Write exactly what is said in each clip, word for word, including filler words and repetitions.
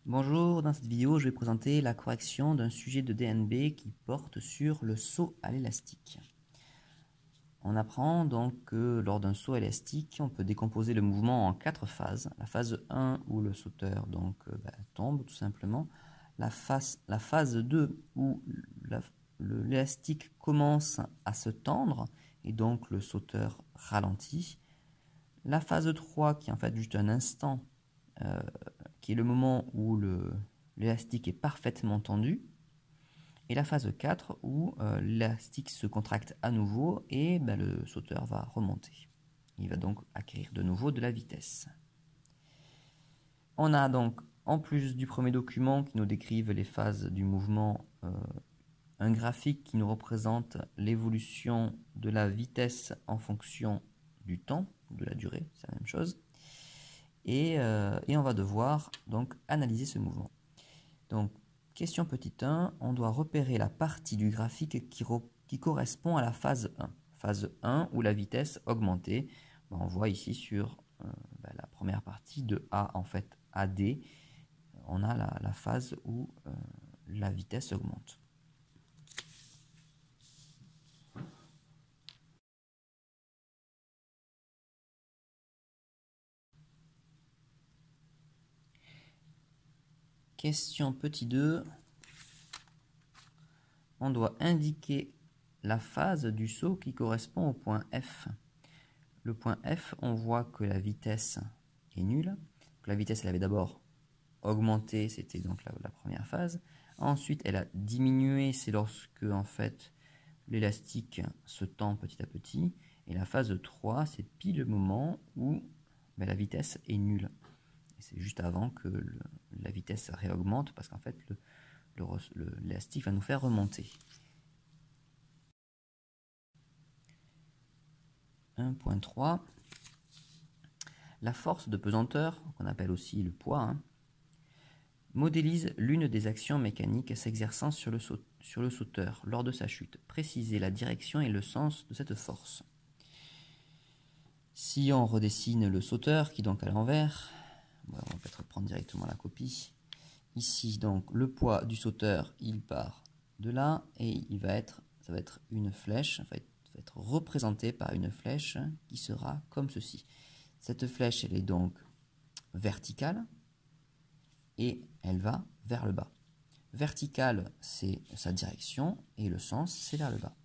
Bonjour, dans cette vidéo, je vais présenter la correction d'un sujet de D N B qui porte sur le saut à l'élastique. On apprend donc que lors d'un saut à l'élastique, on peut décomposer le mouvement en quatre phases. La phase un où le sauteur donc, euh, bah, tombe tout simplement. La phase, la phase deux où l'élastique commence à se tendre et donc le sauteur ralentit. La phase trois qui est en fait juste un instant euh, qui est le moment où l'élastique est parfaitement tendu, et la phase quatre où euh, l'élastique se contracte à nouveau et ben, le sauteur va remonter. Il va donc acquérir de nouveau de la vitesse. On a donc, en plus du premier document qui nous décrive les phases du mouvement, euh, un graphique qui nous représente l'évolution de la vitesse en fonction du temps, de la durée, c'est la même chose. Et, euh, et on va devoir donc analyser ce mouvement. Donc, question petit un, on doit repérer la partie du graphique qui, qui correspond à la phase un. Phase un où la vitesse augmentée, ben on voit ici sur euh, ben la première partie de A en fait à D, on a la, la phase où euh, la vitesse augmente. Question petit deux, on doit indiquer la phase du saut qui correspond au point F. Le point F, on voit que la vitesse est nulle. Donc la vitesse, elle avait d'abord augmenté, c'était donc la, la première phase. Ensuite, elle a diminué, c'est lorsque en fait l'élastique se tend petit à petit. Et la phase trois, c'est pile le moment où ben, la vitesse est nulle. C'est juste avant que le, la vitesse réaugmente parce qu'en fait l'élastique va nous faire remonter. un point trois. La force de pesanteur, qu'on appelle aussi le poids, hein, modélise l'une des actions mécaniques s'exerçant sur le, saut, sur le sauteur lors de sa chute. Préciser la direction et le sens de cette force. Si on redessine le sauteur, qui est donc à l'envers, on va peut-être prendre directement la copie. Ici, donc, le poids du sauteur, il part de là, et il va être, ça va être une flèche, va être, va être représenté par une flèche qui sera comme ceci. Cette flèche, elle est donc verticale, et elle va vers le bas. Verticale, c'est sa direction, et le sens, c'est vers le bas.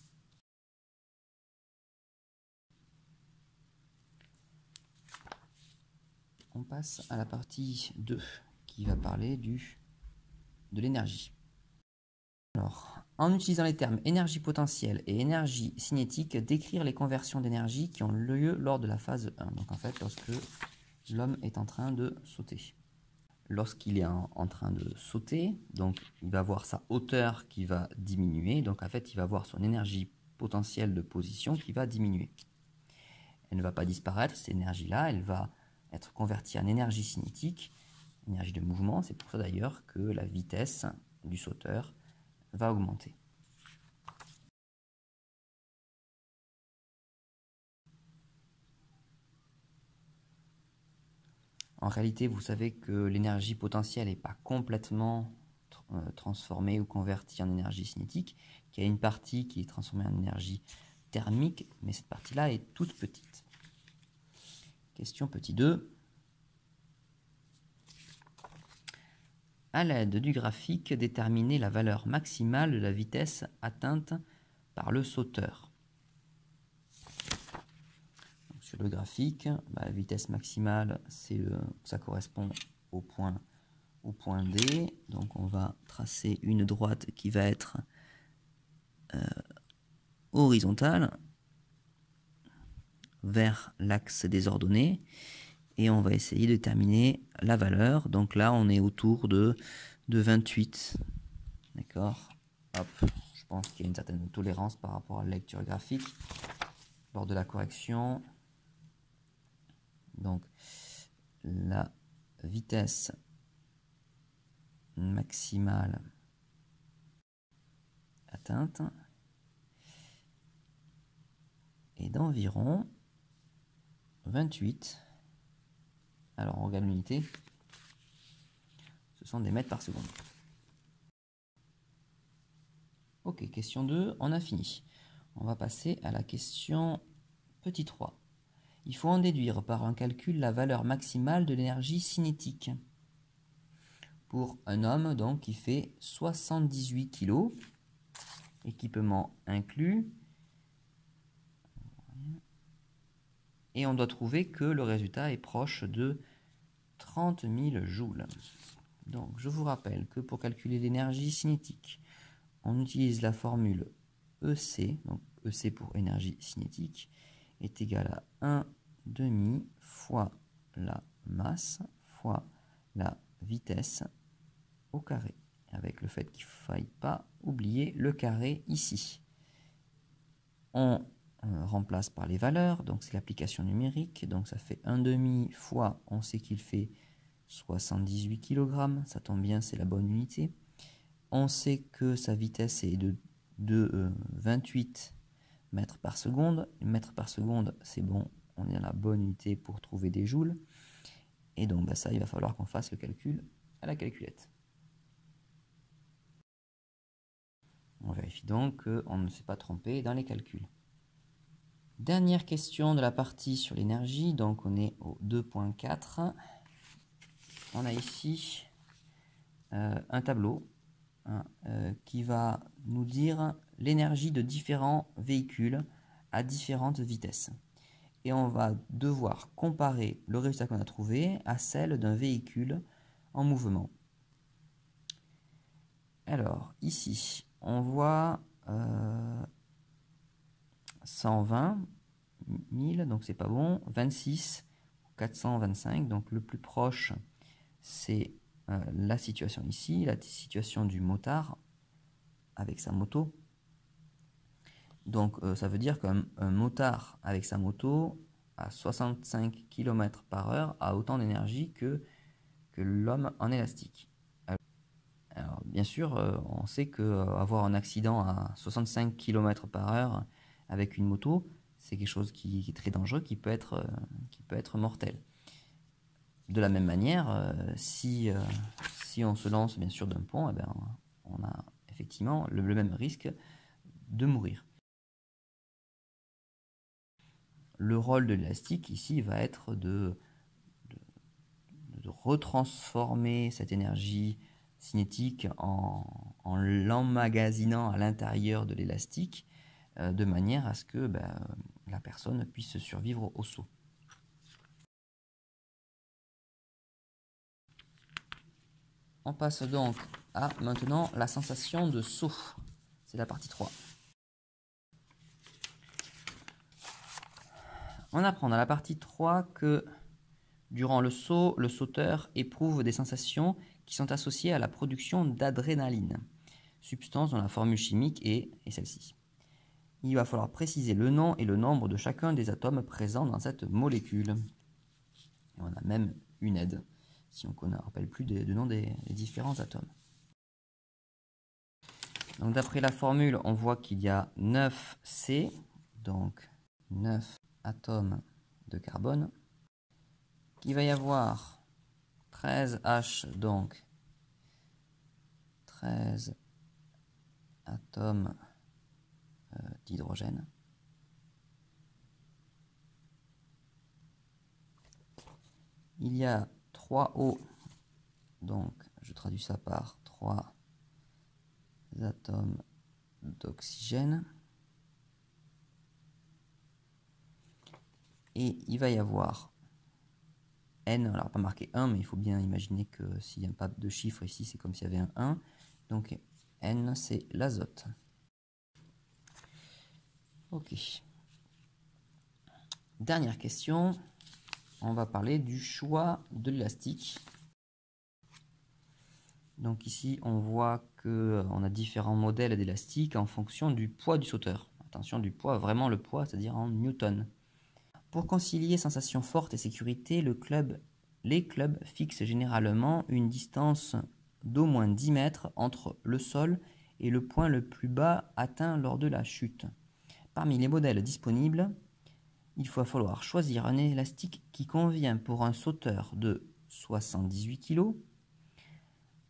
On passe à la partie deux, qui va parler du, de l'énergie. Alors, en utilisant les termes énergie potentielle et énergie cinétique, décrire les conversions d'énergie qui ont lieu lors de la phase un. Donc en fait, lorsque l'homme est en train de sauter. Lorsqu'il est en, en train de sauter, donc il va avoir sa hauteur qui va diminuer. Donc en fait, il va avoir son énergie potentielle de position qui va diminuer. Elle ne va pas disparaître, cette énergie-là, elle va être convertie en énergie cinétique, énergie de mouvement. C'est pour ça d'ailleurs que la vitesse du sauteur va augmenter. En réalité, vous savez que l'énergie potentielle n'est pas complètement transformée ou convertie en énergie cinétique, qu'il y a une partie qui est transformée en énergie thermique, mais cette partie-là est toute petite. Question petit deux. À l'aide du graphique, déterminer la valeur maximale de la vitesse atteinte par le sauteur. Donc, sur le graphique, bah, la vitesse maximale, c'est le, ça correspond au point, au point D. Donc on va tracer une droite qui va être euh, horizontale vers l'axe des ordonnées. Et on va essayer de déterminer la valeur. Donc là, on est autour de, de vingt-huit. D'accord. Hop. Je pense qu'il y a une certaine tolérance par rapport à la lecture graphique lors de la correction. Donc, la vitesse maximale atteinte est d'environ vingt-huit. Alors, on regarde l'unité. Ce sont des mètres par seconde. Ok, question deux, on a fini. On va passer à la question petit trois. Il faut en déduire par un calcul la valeur maximale de l'énergie cinétique. Pour un homme donc qui fait soixante-dix-huit kilos, équipement inclus, et on doit trouver que le résultat est proche de trente mille joules. Donc je vous rappelle que pour calculer l'énergie cinétique, on utilise la formule E C, donc E C pour énergie cinétique, est égal à un demi fois la masse fois la vitesse au carré, avec le fait qu'il ne faille pas oublier le carré ici. On euh, remplace par les valeurs, donc c'est l'application numérique, donc ça fait un demi fois, on sait qu'il fait soixante-dix-huit kilogrammes, ça tombe bien, c'est la bonne unité. On sait que sa vitesse est de, de euh, vingt-huit mètres par seconde. Mètres par seconde, c'est bon, on est à la bonne unité pour trouver des joules. Et donc bah, ça, il va falloir qu'on fasse le calcul à la calculette. On vérifie donc qu'on ne s'est pas trompé dans les calculs. Dernière question de la partie sur l'énergie, donc on est au deux point quatre. On a ici euh, un tableau hein, euh, qui va nous dire l'énergie de différents véhicules à différentes vitesses. Et on va devoir comparer le résultat qu'on a trouvé à celle d'un véhicule en mouvement. Alors, ici, on voit euh, cent vingt mille, donc c'est pas bon, vingt-six, quatre cent vingt-cinq, donc le plus proche, c'est euh, la situation ici, la situation du motard avec sa moto. Donc euh, ça veut dire qu'un motard avec sa moto à soixante-cinq kilomètres par heure a autant d'énergie que, que l'homme en élastique. Alors, alors bien sûr, euh, on sait qu'avoir euh, un accident à soixante-cinq kilomètres par heure avec une moto, c'est quelque chose qui, qui est très dangereux, qui peut être, euh, qui peut être mortel. De la même manière, euh, si, euh, si on se lance bien sûr d'un pont, eh bien, on a effectivement le, le même risque de mourir. Le rôle de l'élastique ici va être de, de, de retransformer cette énergie cinétique en, en l'emmagasinant à l'intérieur de l'élastique euh, de manière à ce que ben, la personne puisse survivre au saut. On passe donc à maintenant la sensation de saut. C'est la partie trois. On apprend dans la partie trois que durant le saut, le sauteur éprouve des sensations qui sont associées à la production d'adrénaline, substance dont la formule chimique est, est celle-ci. Il va falloir préciser le nom et le nombre de chacun des atomes présents dans cette molécule. Et on a même une aide, si on ne rappelle plus du nom des, des différents atomes. Donc d'après la formule, on voit qu'il y a neuf C, donc neuf atomes de carbone. Il va y avoir treize H, donc treize atomes euh, d'hydrogène. Il y a trois O, donc je traduis ça par trois atomes d'oxygène. Et il va y avoir N, alors pas marqué un, mais il faut bien imaginer que s'il n'y a pas de chiffre ici, c'est comme s'il y avait un un. Donc N, c'est l'azote. Ok. Dernière question. On va parler du choix de l'élastique. Donc ici, on voit qu'on a différents modèles d'élastique en fonction du poids du sauteur. Attention, du poids, vraiment le poids, c'est-à-dire en newton. Pour concilier sensation forte et sécurité, le club, les clubs fixent généralement une distance d'au moins dix mètres entre le sol et le point le plus bas atteint lors de la chute. Parmi les modèles disponibles, il va falloir choisir un élastique qui convient pour un sauteur de soixante-dix-huit kilos,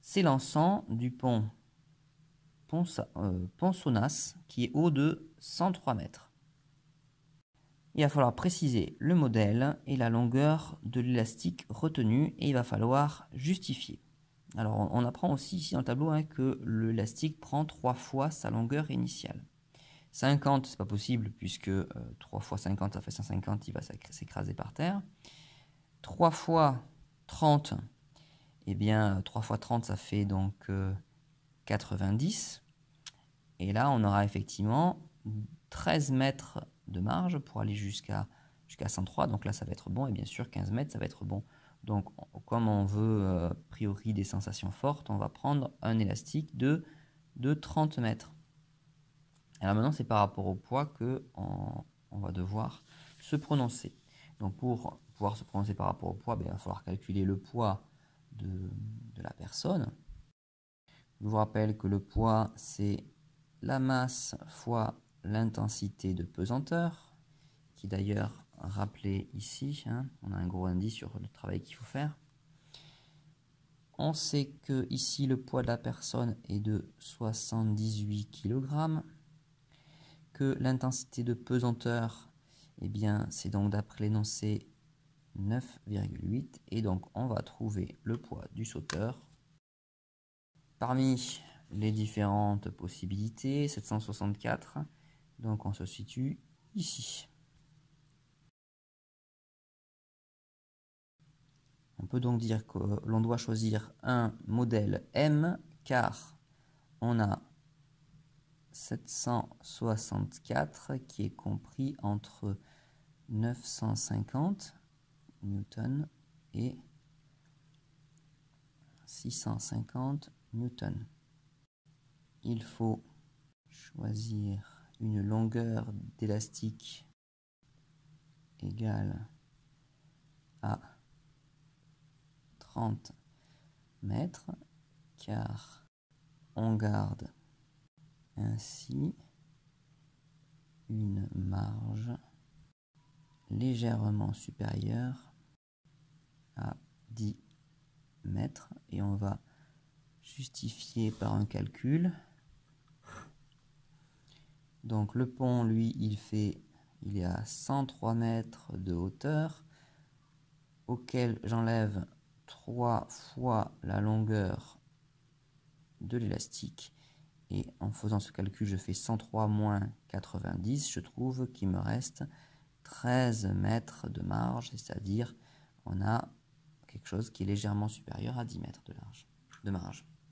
s'élançant du pont Ponsa, euh, Ponsonnas, qui est haut de cent trois mètres. Il va falloir préciser le modèle et la longueur de l'élastique retenu et il va falloir justifier. Alors on, on apprend aussi ici dans le tableau hein, que l'élastique prend trois fois sa longueur initiale. cinquante, c'est pas possible puisque euh, trois fois cinquante, ça fait cent cinquante, il va s'écraser par terre. trois fois trente, eh bien trois fois trente, ça fait donc euh, quatre-vingt-dix. Et là, on aura effectivement treize mètres de marge pour aller jusqu'à jusqu'à cent trois. Donc là, ça va être bon. Et bien sûr, quinze mètres, ça va être bon. Donc, comme on veut, euh, a priori, des sensations fortes, on va prendre un élastique de, de trente mètres. Alors maintenant, c'est par rapport au poids qu'on on va devoir se prononcer. Donc, pour pouvoir se prononcer par rapport au poids, bien, il va falloir calculer le poids de, de la personne. Je vous rappelle que le poids, c'est la masse fois l'intensité de pesanteur, qui est d'ailleurs rappelé ici. Hein, on a un gros indice sur le travail qu'il faut faire. On sait que ici le poids de la personne est de soixante-dix-huit kilogrammes, que l'intensité de pesanteur, eh bien, c'est donc d'après l'énoncé neuf virgule huit, et donc on va trouver le poids du sauteur. Parmi les différentes possibilités, sept cent soixante-quatre, donc on se situe ici. On peut donc dire que l'on doit choisir un modèle M car on a sept cent soixante-quatre qui est compris entre neuf cent cinquante newtons et six cent cinquante newtons. Il faut choisir une longueur d'élastique égale à trente mètres car on garde ainsi une marge légèrement supérieure à dix mètres et on va justifier par un calcul. Donc le pont, lui, il fait, il est à cent trois mètres de hauteur, auquel j'enlève trois fois la longueur de l'élastique. Et en faisant ce calcul, je fais cent trois moins quatre-vingt-dix. Je trouve qu'il me reste treize mètres de marge, c'est-à-dire on a quelque chose qui est légèrement supérieur à dix mètres de large, de marge.